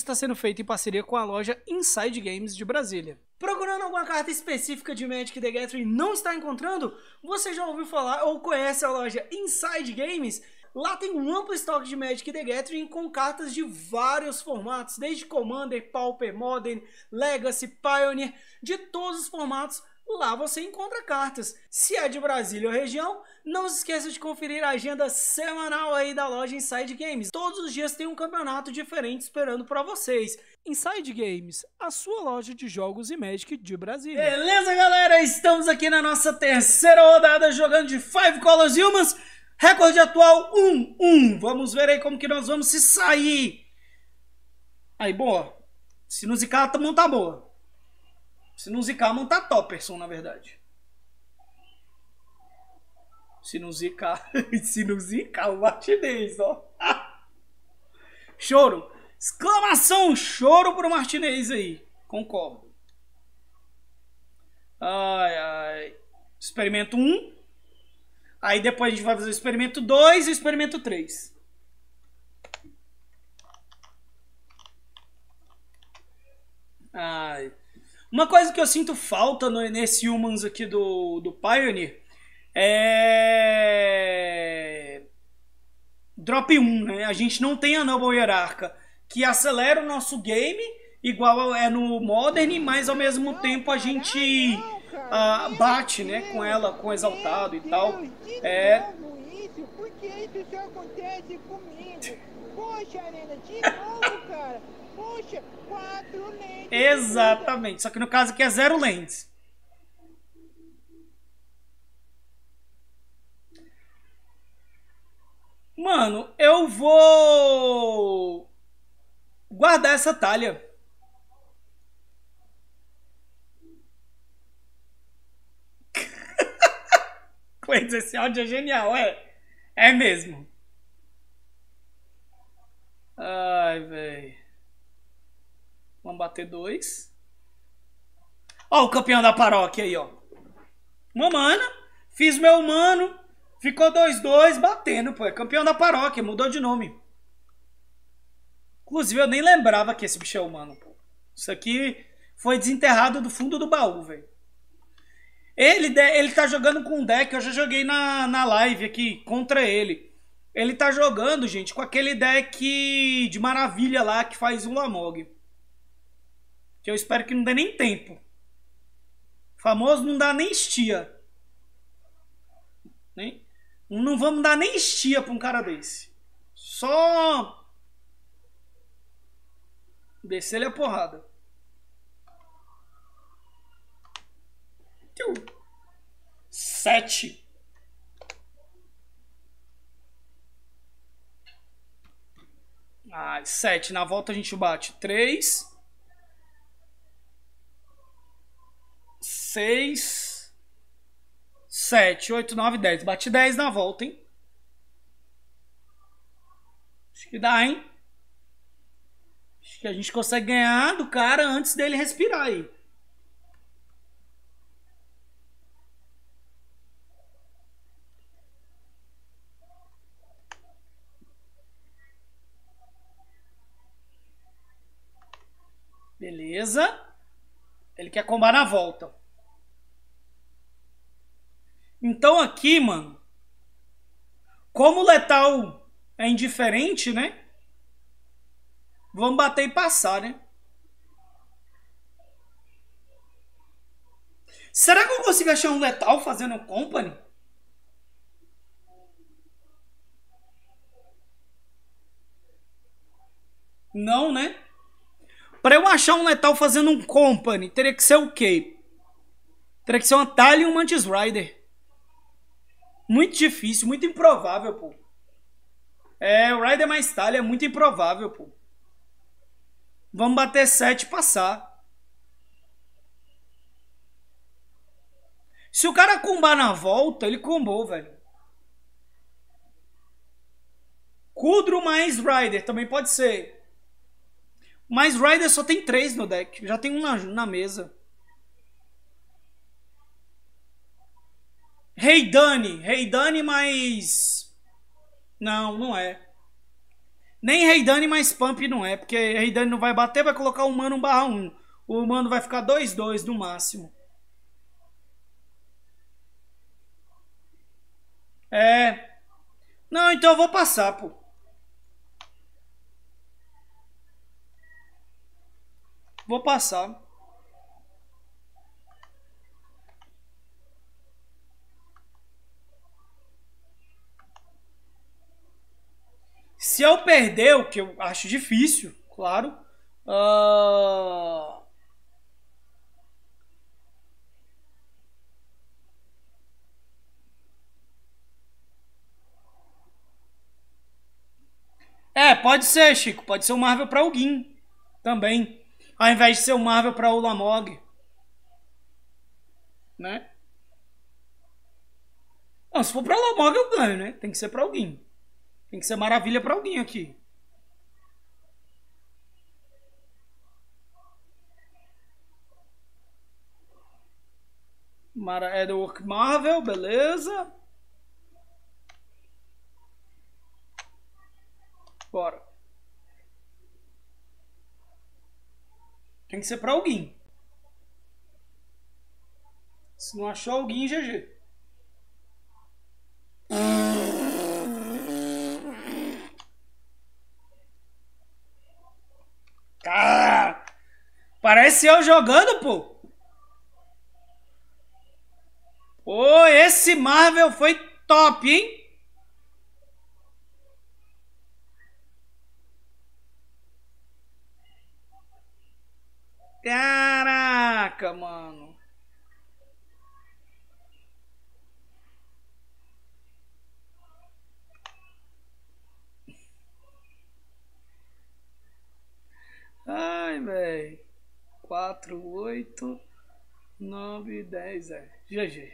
está sendo feito em parceria com a loja Inside Games de Brasília. Procurando alguma carta específica de Magic the Gathering e não está encontrando? Você já ouviu falar ou conhece a loja Inside Games? Lá tem um amplo estoque de Magic the Gathering com cartas de vários formatos, desde Commander, Pauper, Modern, Legacy, Pioneer, de todos os formatos. Lá você encontra cartas. Se é de Brasília ou região, não se esqueça de conferir a agenda semanal aí da loja Inside Games. Todos os dias tem um campeonato diferente esperando para vocês. Inside Games, a sua loja de jogos e Magic de Brasília. Beleza, galera? Estamos aqui na nossa terceira rodada jogando de 5 Colors Humans. Recorde atual 1-1. Vamos ver aí como que nós vamos se sair. Aí, boa. Se não zicar, a mão tá boa. Se não zicar, a mão tá topperson, na verdade. Se não zicar, se não zicar, o Martinez, ó. Choro. Exclamação, choro pro Martinez aí. Concordo. Ai, ai. Experimento 1. Aí depois a gente vai fazer o experimento 2 e o experimento 3. Ai. Uma coisa que eu sinto falta nesse Humans aqui do Pioneer é Drop 1, né? A gente não tem a Noble Hierarca, que acelera o nosso game, igual é no Modern, mas ao mesmo tempo a gente bate, né, com ela, com Exaltado e tal. Por que isso só acontece comigo? Poxa, Arena, de novo, cara. Poxa, 4 lentes. Exatamente, só que no caso aqui é 0 lentes. Mano, eu vou guardar essa talha. Coisa, esse áudio é genial, é? É mesmo. Ai, velho. Vamos bater 2. Ó o campeão da paróquia aí, ó. Uma mana. Fiz meu humano. Ficou 2-2 batendo, pô. É campeão da paróquia. Mudou de nome. Inclusive, eu nem lembrava que esse bicho é humano, pô. Isso aqui foi desenterrado do fundo do baú, velho. Ele tá jogando com um deck. Eu já joguei na live aqui contra ele. Ele tá jogando, gente, com aquele deck de maravilha lá que faz um Lamog. Que eu espero que não dê nem tempo. Famoso não dá nem estia. Não vamos dar nem estia pra um cara desse. Só descer ele a porrada. 7. Ah, 7. Na volta a gente bate 3. 6, 7, 8, 9, 10. Bate 10 na volta, hein? Acho que dá, hein? Acho que a gente consegue ganhar do cara antes dele respirar aí. Beleza. Ele quer combar na volta. Então aqui, mano, como o letal é indiferente, né? Vamos bater e passar, né? Será que eu consigo achar um letal fazendo company? Não, né? Para eu achar um letal fazendo um company, teria que ser o quê? Teria que ser uma Talha e um Mantis Rider. Muito difícil, muito improvável, pô. É, o Rider mais Talha é muito improvável, pô. Vamos bater 7 e passar. Se o cara combar na volta, ele combou, velho. Kudro mais Rider também pode ser. Mas Rider só tem 3 no deck. Já tem um na mesa. Rei Dani mais... Não, não é. Nem Raidane mais Pump não é, porque Raidane não vai bater, vai colocar o humano 1/1. O humano vai ficar 2/2 no máximo. É. Não, então eu vou passar, pô. Vou passar. Se eu perder, o que eu acho difícil, claro. É, pode ser, Chico. Pode ser o Marvel pra alguém também. Ao invés de ser o Marvel pra o Lamog. Né? Não, se for pra Lamog eu ganho, né? Tem que ser pra alguém. Tem que ser maravilha pra alguém aqui. É do Work Marvel, beleza. Bora. Tem que ser pra alguém. Se não achou alguém, GG. Cara, parece eu jogando, pô. Pô, esse Marvel foi top, hein? Caraca, mano. Ai, velho. 4, 8, 9, 10, GG.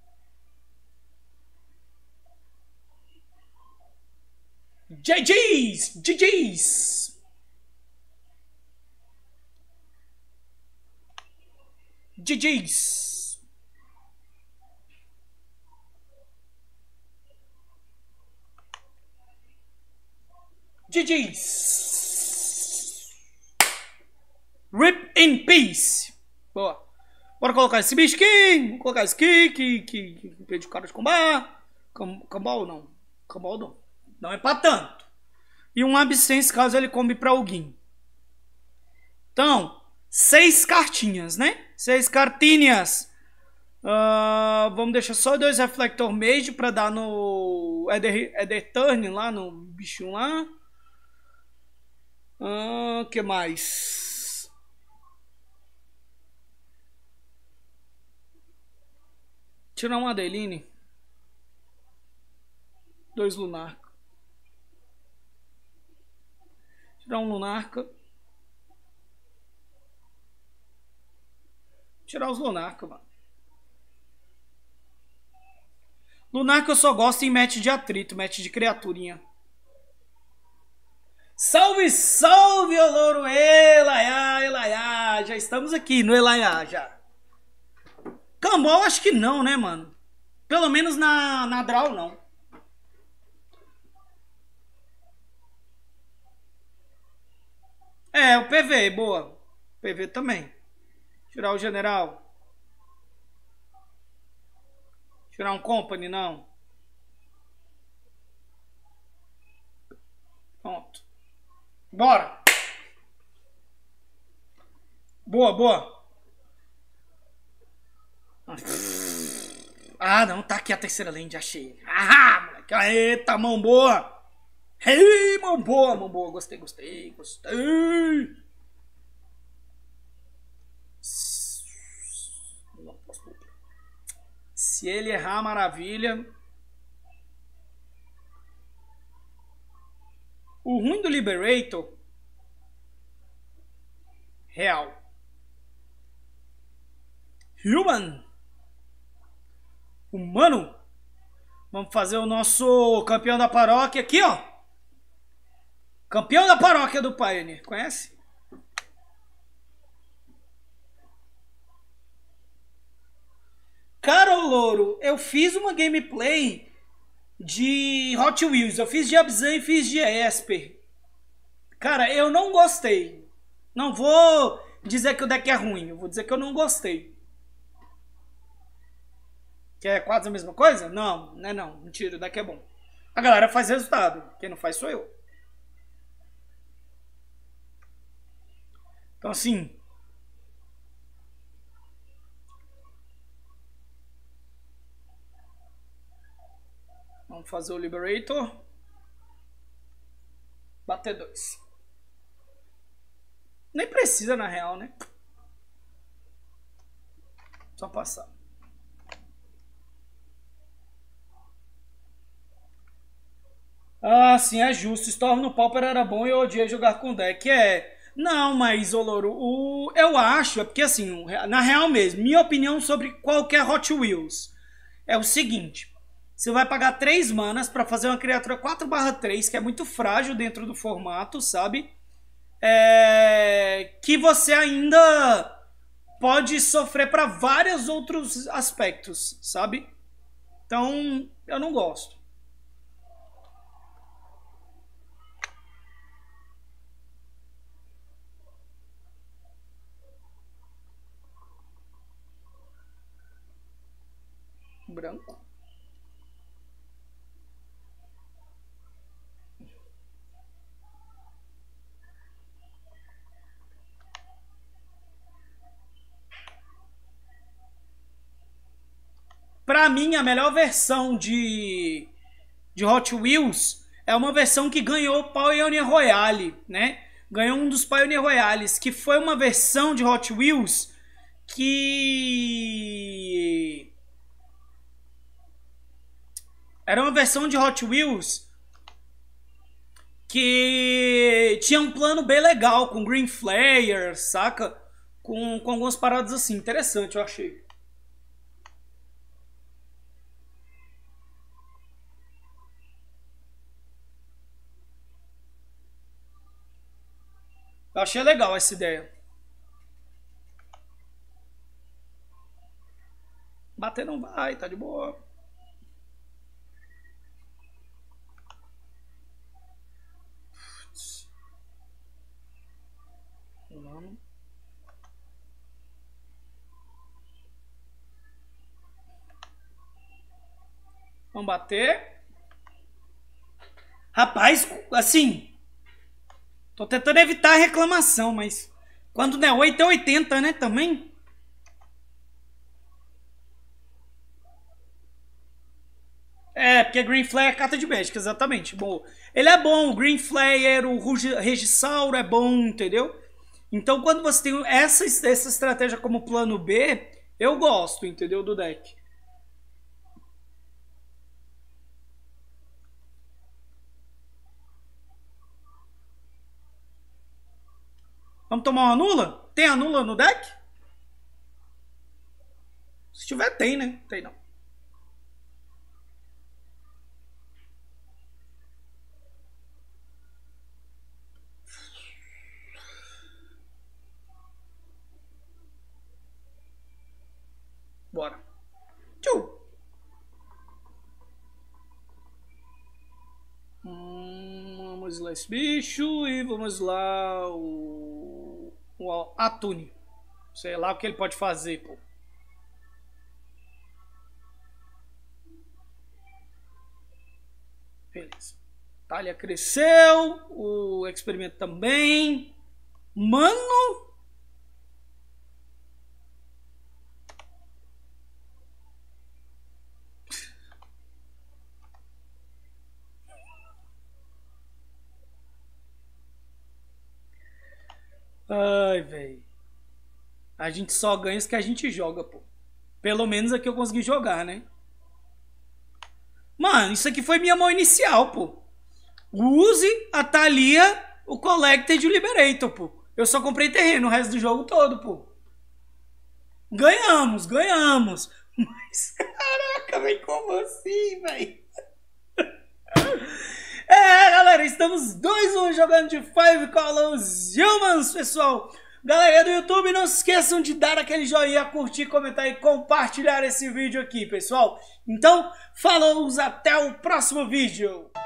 GG's! GG's! GG's! GG's! Rip in peace! Boa. Bora colocar esse bicho aqui. Vou colocar esse aqui que impede o cara de combar. Cambal não. Cambal não. Não é pra tanto. E um absence caso ele combe pra alguém. Então, 6 cartinhas, né? 6 cartinhas. Vamos deixar só 2 Reflector Mage pra dar no Eder Turn lá, no bichinho lá. Que mais? Tirar uma Adeline. 2 Lunarca. Tirar um Lunarca. Tirar os Lunarca, mano. Lunarca eu só gosto em match de atrito, match de criaturinha. Salve, salve, ô louro! Elaiá, Elaiá! Já estamos aqui no Elaiá, já. Cambal acho que não, né, mano? Pelo menos na draw, não. É, o PV, boa. PV também. Tirar o general. Tirar um company, não. Pronto. Bora. Boa, boa. Ah, não. Tá aqui a terceira lane, achei. Ah, moleque. Eita, mão boa. Ei, mão boa, mão boa. Gostei, gostei, gostei. Não posso. Se ele errar, maravilha. O ruim do Liberator. Real. Human. Humano. Vamos fazer o nosso campeão da paróquia aqui, ó. Campeão da paróquia do Pioneer. Conhece? Cara, louro, eu fiz uma gameplay de Hot Wheels. Eu fiz de Abzan e fiz de Esper. Cara, eu não gostei. Não vou dizer que o deck é ruim. Eu vou dizer que eu não gostei. Que é quase a mesma coisa? Não, não é não. Mentira, o deck é bom. A galera faz resultado. Quem não faz sou eu. Então assim... Vamos fazer o Liberator. Bater 2. Nem precisa, na real, né? Só passar. Ah, sim, é justo. Storm no Pauper era bom e eu odiei jogar com deck. Não, mas, Oloro, eu acho, é porque assim, na real mesmo, minha opinião sobre qualquer Hot Wheels é o seguinte. Você vai pagar 3 manas pra fazer uma criatura 4/3, que é muito frágil dentro do formato, sabe? Que você ainda pode sofrer pra vários outros aspectos, sabe? Então, eu não gosto. Branco. Pra mim, a melhor versão de Hot Wheels é uma versão que ganhou o Pioneer Royale, né? Ganhou um dos Pioneer Royales, que foi uma versão de Hot Wheels que... Era uma versão de Hot Wheels que tinha um plano bem legal, com Green Flare, saca? Com algumas paradas assim, interessante, eu achei. Eu achei legal essa ideia. Bater não vai, tá de boa. Vamos bater. Rapaz, assim... Tô tentando evitar a reclamação, mas... Quando não é 8 é 80, né, também? Porque Green Flare é carta de Magic, exatamente. Bom, ele é bom, o Green Flare, o Regisaur é bom, entendeu? Então, quando você tem essa estratégia como plano B, eu gosto, entendeu, do deck. Vamos tomar uma nula? Tem a nula no deck? Se tiver, tem, né? Tem não. Bora. Tchau. Vamos lá esse bicho e vamos lá o Atune. Sei lá o que ele pode fazer, pô. Beleza. Talha cresceu, o experimento também. Mano... Ai, velho. A gente só ganha os que a gente joga, pô. Pelo menos aqui eu consegui jogar, né? Mano, isso aqui foi minha mão inicial, pô. Use a Thalia, o Collected e o Liberator, pô. Eu só comprei terreno o resto do jogo todo, pô. Ganhamos, ganhamos. Mas, caraca, velho, como assim, velho? Galera, estamos 2-1 jogando de Five Colors Humans, pessoal. Galera do YouTube, não se esqueçam de dar aquele joinha, curtir, comentar e compartilhar esse vídeo aqui, pessoal. Então, falou, até o próximo vídeo.